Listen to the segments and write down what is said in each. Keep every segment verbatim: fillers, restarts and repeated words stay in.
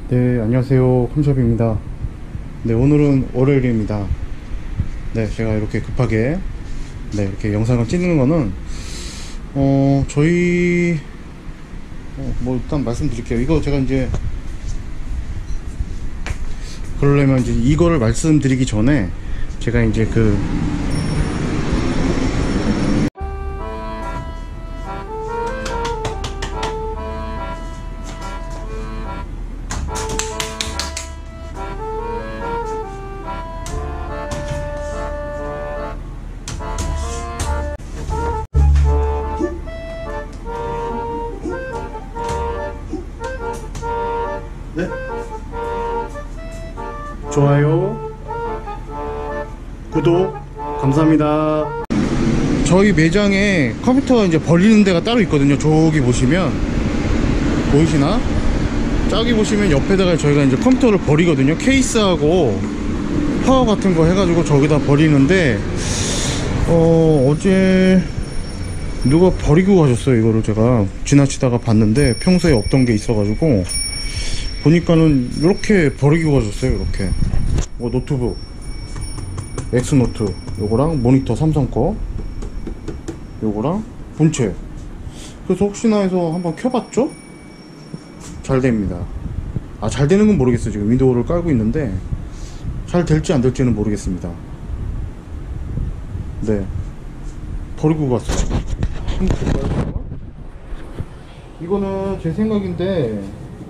네, 안녕하세요. 컴샵입니다. 네, 오늘은 월요일입니다. 네, 제가 이렇게 급하게 네, 이렇게 영상을 찍는 거는 어, 저희 어, 뭐 일단 말씀드릴게요. 이거 제가 이제 그러려면 이제 이거를 말씀드리기 전에 제가 이제 그 네, 좋아요, 구독 감사합니다. 저희 매장에 컴퓨터 이제 버리는 데가 따로 있거든요. 저기 보시면 보이시나? 저기 보시면 옆에다가 저희가 이제 컴퓨터를 버리거든요. 케이스하고 파워 같은 거 해가지고 저기다 버리는데 어 어제 누가 버리고 가셨어요. 이거를 제가 지나치다가 봤는데 평소에 없던 게 있어가지고 보니까는 이렇게 버리고 가셨어요. 이렇게 뭐 노트북 엑스노트 요거랑 모니터 삼성 거 요거랑 본체. 그래서 혹시나 해서 한번 켜봤죠? 잘 됩니다. 아, 잘 되는 건 모르겠어요. 지금 윈도우를 깔고 있는데 잘 될지 안 될지는 모르겠습니다. 네, 버리고 갔어요. 한번 볼까요? 이거는 제 생각인데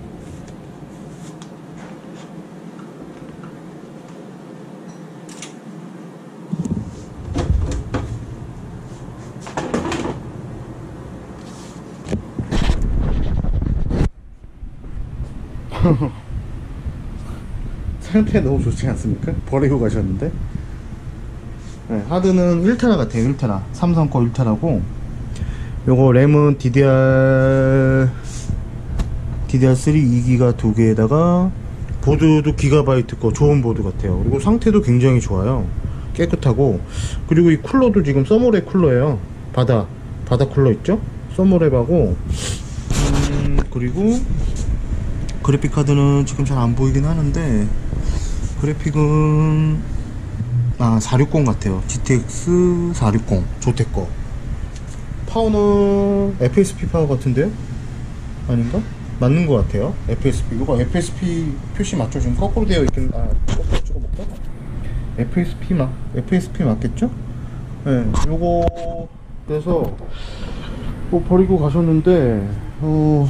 상태 너무 좋지 않습니까? 버리고 가셨는데. 네, 하드는 일 테라 같아요. 일 테라 삼성 거 일 테라고 요거 램은 디디알 디디알 쓰리 이 기가 두 개에다가 보드도 기가바이트 거 좋은 보드 같아요. 그리고 상태도 굉장히 좋아요. 깨끗하고. 그리고 이 쿨러도 지금 서머랩 쿨러예요. 바다 바다 쿨러 있죠? 서머랩하고 음, 그리고 그래픽 카드는 지금 잘 안 보이긴 하는데 그래픽은 아 사백육십 같아요. 지티엑스 사백육십 조테거. 파워는 에프에스피 파워 같은데요? 아닌가? 맞는 것 같아요. 에프에스피 이거 에프에스피 표시 맞죠? 지금 거꾸로 되어 있긴. 아, 거꾸로 찍어볼까? 에프에스피 맞 에프에스피 맞겠죠? 네, 요거 그래서 뭐 버리고 가셨는데 어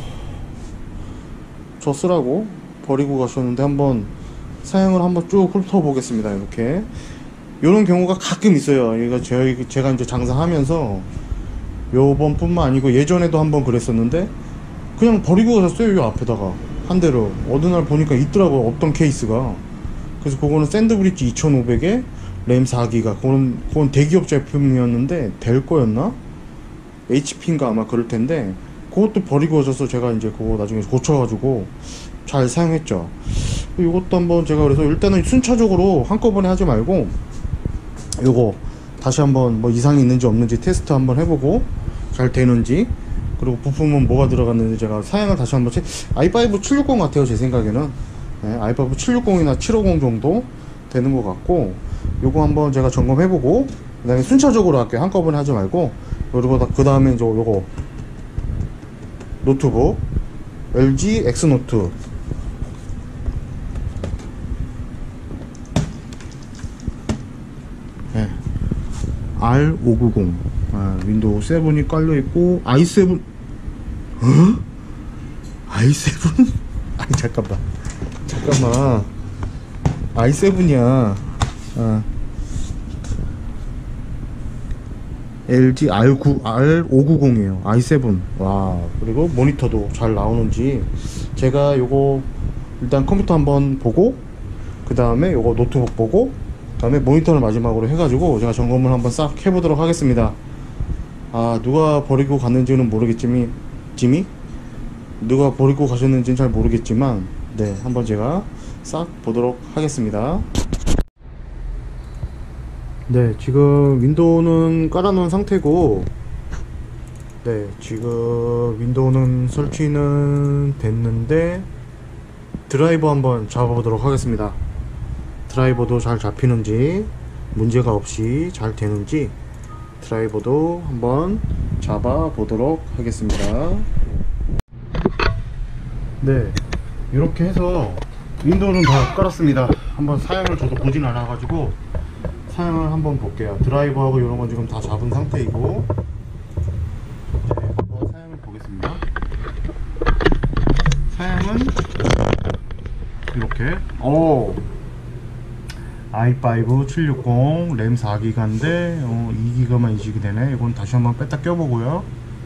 저 쓰라고 버리고 가셨는데 한번 사양을 한번 쭉 훑어보겠습니다. 이렇게 요런 경우가 가끔 있어요. 이거 저희 제가 이제 장사하면서 요번 뿐만 아니고 예전에도 한번 그랬었는데 그냥 버리고 가셨어요. 요 앞에다가 한 대로 어느 날 보니까 있더라고요. 없던 케이스가. 그래서 그거는 샌드브릿지 이천오백에 램 사 기가 그건, 그건 대기업 제품이었는데 될 거였나? 에이치피인가 아마 그럴 텐데 그것도 버리고 오셔서 제가 이제 그거 나중에 고쳐가지고 잘 사용했죠. 이것도 한번 제가 그래서 일단은 순차적으로 한꺼번에 하지 말고 요거 다시 한번 뭐 이상이 있는지 없는지 테스트 한번 해보고 잘 되는지, 그리고 부품은 뭐가 들어갔는지 제가 사양을 다시 한번 체... 아이 파이브 칠백육십 같아요. 제 생각에는 네, 아이 파이브 칠백육십이나 칠백오십 정도 되는 것 같고 요거 한번 제가 점검해보고 그 다음에 순차적으로 할게요. 한꺼번에 하지 말고. 그리고 그 다음에 이제 요거 노트북 엘지 엑스노트 네. 알 오백구십 아, 윈도우 칠이 깔려있고 아이 세븐 어? 아이 세븐? 아니 잠깐만 잠깐만 아이 세븐이야. 아. 엘지 알 구, 알 오백구십이에요 아이 세븐. 와, 그리고 모니터도 잘 나오는지 제가 요거 일단 컴퓨터 한번 보고 그 다음에 요거 노트북 보고 그 다음에 모니터를 마지막으로 해가지고 제가 점검을 한번 싹 해보도록 하겠습니다. 아, 누가 버리고 갔는지는 모르겠지만 지미 누가 버리고 가셨는지는 잘 모르겠지만 네, 한번 제가 싹 보도록 하겠습니다. 네, 지금 윈도우는 깔아놓은 상태고 네, 지금 윈도우는 설치는 됐는데 드라이버 한번 잡아보도록 하겠습니다. 드라이버도 잘 잡히는지, 문제가 없이 잘 되는지 드라이버도 한번 잡아보도록 하겠습니다. 네, 이렇게 해서 윈도우는 다 깔았습니다. 한번 사양을 저도 보진 않아가지고 사양을 한번 볼게요. 드라이버하고 이런 건 지금 다 잡은 상태이고, 네, 한번 사양을 보겠습니다. 사양은 이렇게, 오 아이 파이브 칠백육십 램 사 기가인데 어, 이 기가만 인식이 되네. 이건 다시 한번 뺐다 껴보고요.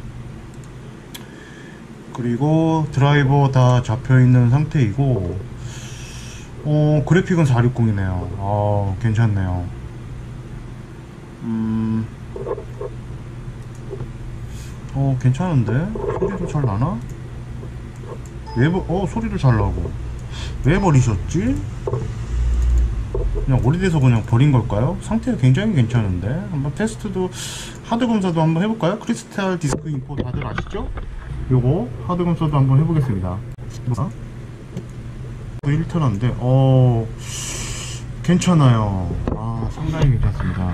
그리고 드라이버 다 잡혀있는 상태이고, 어, 그래픽은 사백육십이네요 어, 괜찮네요. 음, 어, 괜찮은데? 소리도 잘 나나? 왜, 버, 어, 소리도 잘 나고. 왜 버리셨지? 그냥 오래돼서 그냥 버린 걸까요? 상태가 굉장히 괜찮은데? 한번 테스트도, 하드 검사도 한번 해볼까요? 크리스탈 디스크 인포 다들 아시죠? 요거, 하드 검사도 한번 해보겠습니다. 일 테라인데, 어, 괜찮아요. 아, 상당히 괜찮습니다.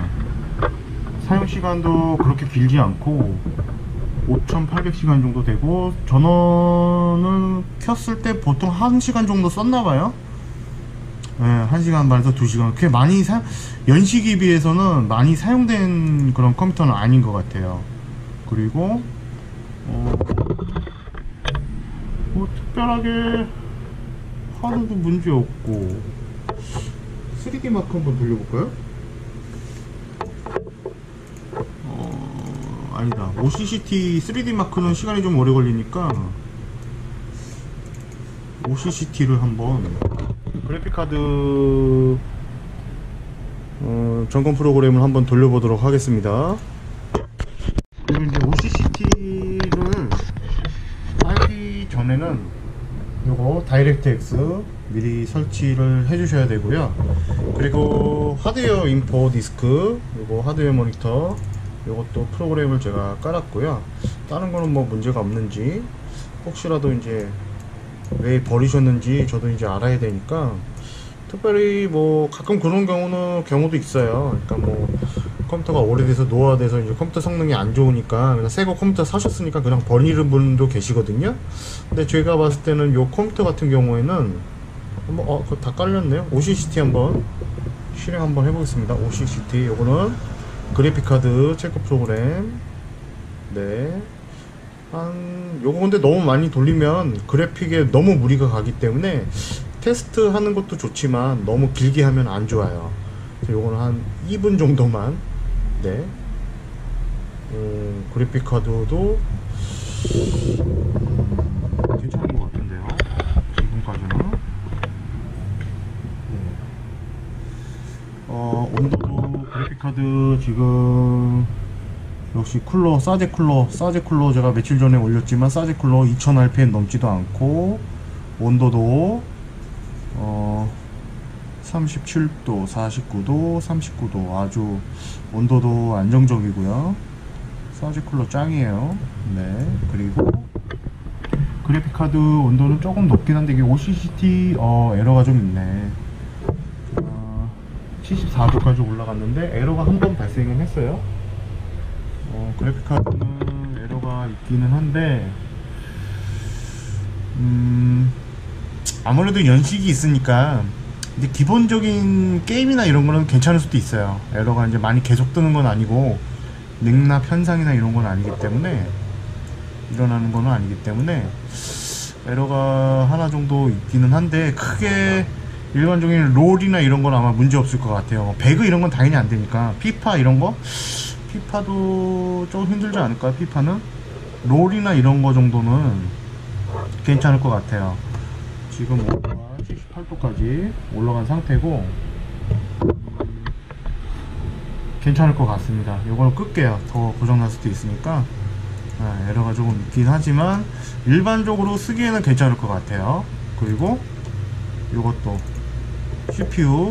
사용시간도 그렇게 길지 않고, 오천팔백 시간 정도 되고, 전원을 켰을 때 보통 한 시간 정도 썼나봐요. 네, 한 시간 반에서 두 시간. 그게 많이 사, 연식에 비해서는 많이 사용된 그런 컴퓨터는 아닌 것 같아요. 그리고, 어, 뭐, 특별하게, 하드도 문제 없고. 쓰리디 마크 한번 돌려볼까요? 어, 아니다. 오씨씨티 쓰리디 마크는 시간이 좀 오래 걸리니까 오씨씨티를 한번, 그래픽카드 어, 점검 프로그램을 한번 돌려보도록 하겠습니다. 그리고 이제 오씨씨티를 하기 전에는 요거 다이렉트 X 미리 설치를 해주셔야 되고요. 그리고 하드웨어 인포 디스크, 요거 하드웨어 모니터, 요것도 프로그램을 제가 깔았고요. 다른 거는 뭐 문제가 없는지, 혹시라도 이제 왜 버리셨는지 저도 이제 알아야 되니까, 특별히 뭐 가끔 그런 경우는 경우도 있어요. 그러니까 뭐 컴퓨터가 오래돼서 노화돼서 이제 컴퓨터 성능이 안 좋으니까 그냥 새거 컴퓨터 사셨으니까 그냥 버리는 분도 계시거든요. 근데 제가 봤을 때는 요 컴퓨터 같은 경우에는 한번, 어, 그거 다 깔렸네요. 오씨씨티 한번 실행 한번 해보겠습니다. 오씨씨티, 요거는 그래픽카드 체크 프로그램. 네, 한 요거 근데 너무 많이 돌리면 그래픽에 너무 무리가 가기 때문에 테스트 하는 것도 좋지만 너무 길게 하면 안 좋아요. 그래서 요거는 한 이 분 정도만. 네, 음, 그래픽카드도 음, 괜찮은 것 같은데요, 지금까지는. 네. 어, 온도도 그래픽카드 지금 역시 쿨러, 사제 쿨러, 사제 쿨러 제가 며칠 전에 올렸지만 사제 쿨러 이천 알피엠 넘지도 않고, 온도도 어, 삼십칠 도, 사십구 도, 삼십구 도, 아주 온도도 안정적이고요. 사제 쿨러 짱이에요. 네, 그리고 그래픽카드 온도는 조금 높긴 한데 이게 오씨씨티 어, 에러가 좀 있네. 어, 칠십사 도까지 올라갔는데 에러가 한 번 발생은 했어요. 어, 그래픽카드는 에러가 있기는 한데, 음, 아무래도 연식이 있으니까 이제 기본적인 게임이나 이런 거는 괜찮을 수도 있어요. 에러가 이제 많이 계속 뜨는 건 아니고, 냉납 현상이나 이런 건 아니기 때문에, 일어나는 거는 아니기 때문에 에러가 하나 정도 있기는 한데, 크게 일반적인 롤이나 이런 건 아마 문제 없을 것 같아요. 배그 이런 건 당연히 안 되니까. 피파 이런 거, 피파도 좀 힘들지 않을까요? 피파는 롤이나 이런 거 정도는 괜찮을 것 같아요. 지금 온도가 칠십팔 도까지 올라간 상태고, 음, 괜찮을 것 같습니다. 이걸 끌게요. 더 고장날 수도 있으니까. 아, 에러가 조금 있긴 하지만 일반적으로 쓰기에는 괜찮을 것 같아요. 그리고 이것도 씨피유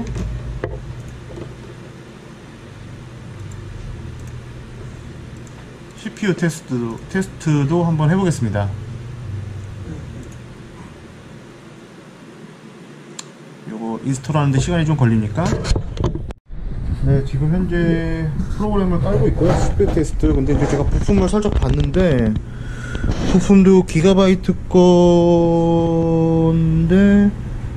씨피유 테스트, 테스트도 한번 해보겠습니다. 요거 인스톨 하는데 시간이 좀 걸리니까. 네, 지금 현재 프로그램을 깔고 있고요. 스피드 테스트. 근데 이제 제가 부품을 살짝 봤는데 부품도 기가바이트 건데,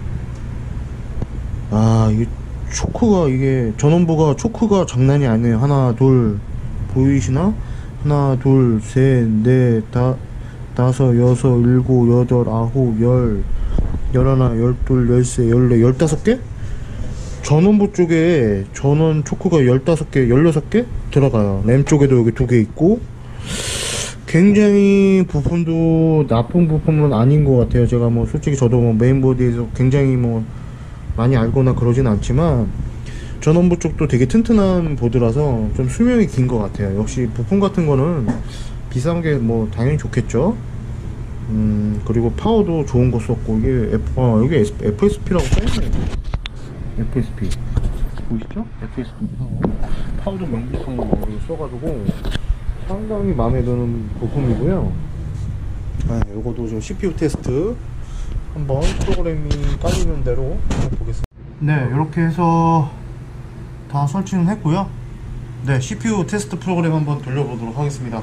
아, 이게 초크가, 이게 전원부가 초크가 장난이 아니에요. 하나 둘 보이시나? 하나 둘 셋 넷 다 다섯 여섯 일곱 여덟 아홉 열 열하나 열둘 열세 열네 열다섯 개? 전원부 쪽에 전원 초크가 열다섯 개 열여섯 개 들어가요. 램 쪽에도 여기 두 개 있고, 굉장히 부품도 나쁜 부품은 아닌 것 같아요. 제가 뭐 솔직히 저도 뭐 메인보드에서 굉장히 뭐 많이 알거나 그러진 않지만 전원부 쪽도 되게 튼튼한 보드라서 좀 수명이 긴 것 같아요. 역시 부품 같은 거는 비싼 게 뭐 당연히 좋겠죠. 음, 그리고 파워도 좋은 거 썼고, 이게 F, 어, 여기 에프에스피라고 써있네요. 에프에스피 보이시죠? 에프에스피 파워. 파워도 명비성으로 써가지고 상당히 마음에 드는 부품이고요. 아, 요거도 저 씨피유 테스트 한번 프로그램이 깔리는 대로 한번 보겠습니다. 네, 이렇게 해서 다 설치는 했고요. 네, 씨피유 테스트 프로그램 한번 돌려보도록 하겠습니다.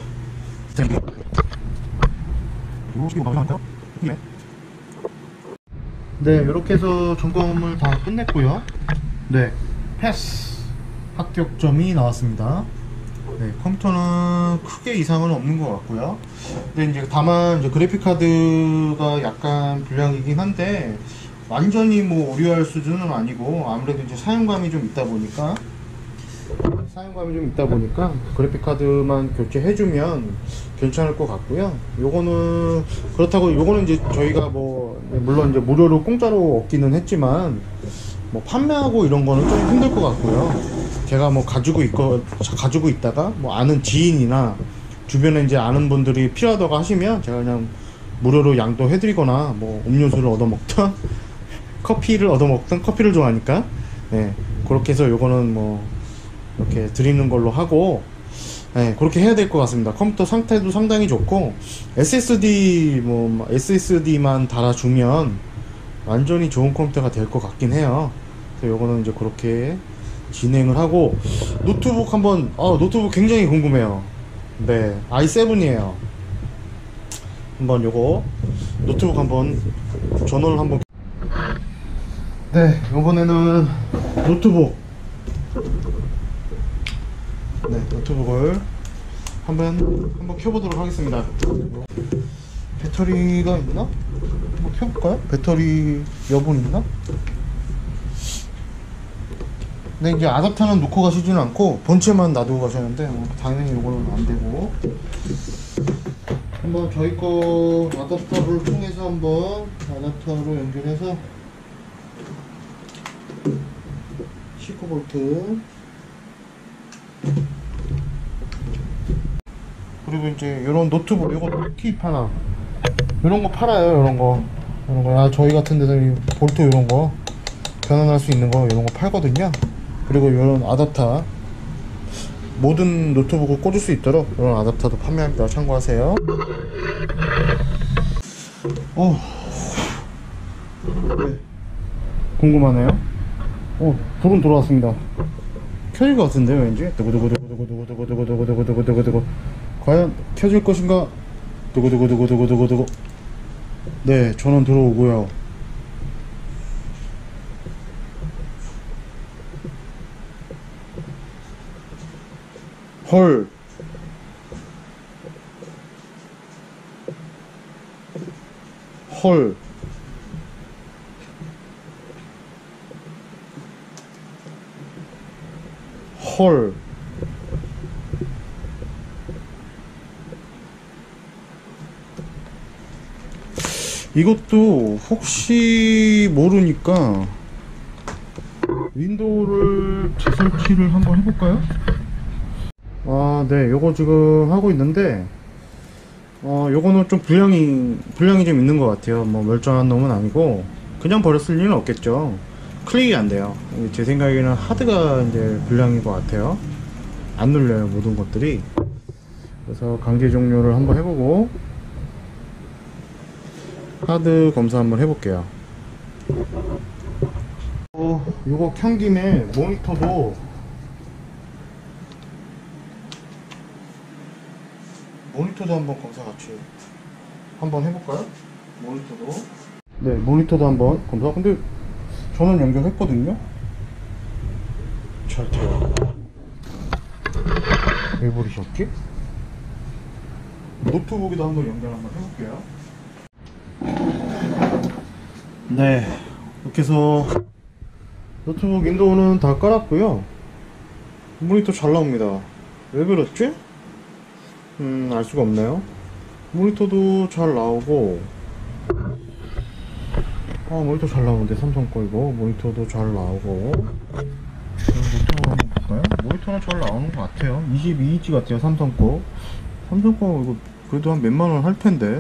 네, 이렇게 해서 점검을 다 끝냈고요. 네, 패스 합격점이 나왔습니다. 네, 컴퓨터는 크게 이상은 없는 것 같고요. 근데 이제 다만 이제 그래픽 카드가 약간 불량이긴 한데 완전히 뭐 우려할 수준은 아니고, 아무래도 이제 사용감이 좀 있다 보니까 사용감이 좀 있다 보니까 그래픽 카드만 교체해주면 괜찮을 것 같고요. 요거는 그렇다고 요거는 이제 저희가 뭐 물론 이제 무료로 공짜로 얻기는 했지만 뭐 판매하고 이런 거는 좀 힘들 것 같고요. 제가 뭐 가지고 있고 가지고 있다가 뭐 아는 지인이나 주변에 이제 아는 분들이 필요하다고 하시면 제가 그냥 무료로 양도해드리거나 뭐 음료수를 얻어먹던 커피를 얻어먹던 커피를 좋아하니까 네, 그렇게 해서 요거는 뭐 이렇게 드리는 걸로 하고, 네, 그렇게 해야 될 것 같습니다. 컴퓨터 상태도 상당히 좋고 에스에스디 뭐 에스에스디만 달아주면 완전히 좋은 컴퓨터가 될 것 같긴 해요. 그래서 요거는 이제 그렇게 진행을 하고, 노트북 한번 어 노트북 굉장히 궁금해요. 네, 아이 세븐이에요 한번 요거 노트북 한번 전원을 한번. 네, 요번에는 노트북 네, 노트북을 한번 한번 켜보도록 하겠습니다. 배터리가 있나? 한번 켜볼까요? 배터리 여분 있나? 근데 이제 아답터는 놓고 가시지는 않고 본체만 놔두고 가셨는데 뭐 당연히 이거는 안 되고, 한번 저희 거 아답터를 통해서 한번 아답터로 연결해서 십구 볼트, 그리고 이제 이런 노트북 요거 팁 하나, 이런 거 팔아요. 이런 거 이런 거 아, 저희 같은 데서 볼트 이런 거 변환할 수 있는 거 이런 거 팔거든요. 그리고 이런 아답터, 모든 노트북을 꽂을 수 있도록 이런 아답터도 판매합니다. 참고하세요. 어, 네. 궁금하네요. 어, 불은 들어왔습니다. 켜질 것 같은데요, 왠지. 두구두구두구두구두구두구두구두구두구두구두구. 과연 켜질 것인가? 두구두구두구두구두구두구. 네, 전원 들어오고요. 헐. 헐. 헐. 이것도 혹시 모르니까 윈도우를 재설치를 한번 해볼까요? 아, 네, 요거 지금 하고 있는데 어, 요거는 좀 불량이 불량이 좀 있는 것 같아요. 뭐 멀쩡한 놈은 아니고 그냥 버렸을 리는 없겠죠. 클릭이 안 돼요. 제 생각에는 하드가 이제 불량인 것 같아요. 안 눌려요, 모든 것들이. 그래서 강제 종료를 한번 해보고 하드 검사 한번 해볼게요. 어, 요거 켠 김에 모니터도 모니터도 한번 검사 같이 한번 해볼까요? 모니터도 네 모니터도 한번 검사. 근데 저는 연결했거든요. 잘 돼요. 왜 버리셨지? 노트북에도 한번 연결 한번 해볼게요. 네 이렇게 해서 노트북 윈도우는 다 깔았고요. 모니터 잘 나옵니다. 왜 그렇지? 음, 알 수가 없네요. 모니터도 잘 나오고, 아, 모니터 잘 나오는데, 삼성 거 이거. 모니터도 잘 나오고. 모니터 한번 볼까요? 모니터는 잘 나오는 것 같아요. 이십이 인치 같아요, 삼성 거. 삼성 거 이거 그래도 한 몇만 원 할 텐데.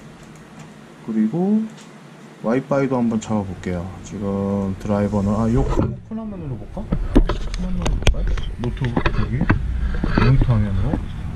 그리고, 와이파이도 한번 잡아볼게요. 지금 드라이버는, 아, 요 큰, 큰 화면으로 볼까? 큰 화면으로 볼까요? 노트북 여기. 모니터 화면으로.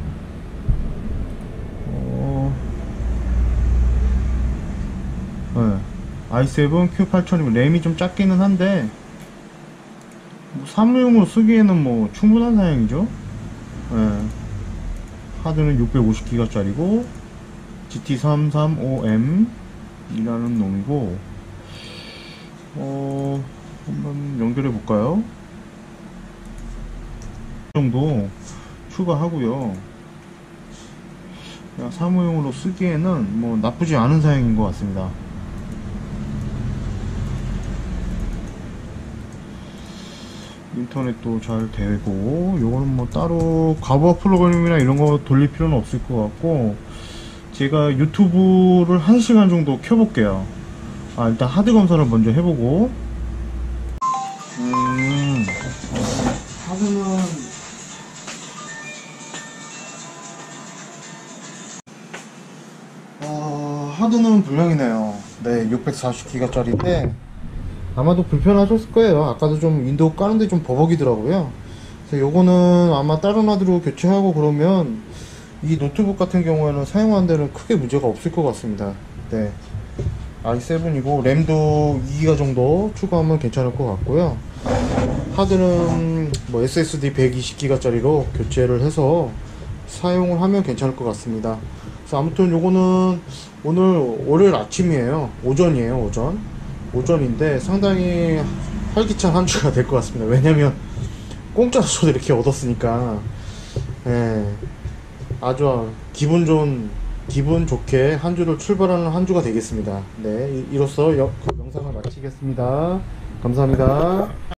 네. 아이 세븐 큐 팔천이면 램이 좀 작기는 한데 뭐 사무용으로 쓰기에는 뭐 충분한 사양이죠. 네. 하드는 육백오십 기가 짜리고 지티 삼백삼십오 엠 이라는 놈이고, 어 한번 연결해 볼까요? 이 정도 추가하고요. 그냥 사무용으로 쓰기에는 뭐 나쁘지 않은 사양인 것 같습니다. 인터넷도 잘 되고, 요거는 뭐 따로 가부화 프로그램이나 이런 거 돌릴 필요는 없을 것 같고, 제가 유튜브를 한 시간 정도 켜볼게요. 아, 일단 하드 검사를 먼저 해보고, 음, 하드는, 어, 하드는 불량이네요. 네, 육백사십 기가 짜리인데, 아마도 불편하셨을 거예요. 아까도 좀 윈도우 까는데 좀 버벅이더라고요. 그래서 요거는 아마 다른 하드로 교체하고 그러면 이 노트북 같은 경우에는 사용하는 데는 크게 문제가 없을 것 같습니다. 네, 아이 세븐이고 램도 이 기가 정도 추가하면 괜찮을 것 같고요. 하드는 뭐 에스에스디 백이십 기가 짜리로 교체를 해서 사용을 하면 괜찮을 것 같습니다. 그래서 아무튼 요거는 오늘 월요일 아침이에요. 오전이에요. 오전 오전인데 상당히 활기찬 한 주가 될 것 같습니다. 왜냐면 공짜로 저도 이렇게 얻었으니까. 예, 아주 기분 좋은, 기분 좋게 한 주를 출발하는 한 주가 되겠습니다. 네, 이, 이로써 여, 그 영상을 마치겠습니다. 감사합니다.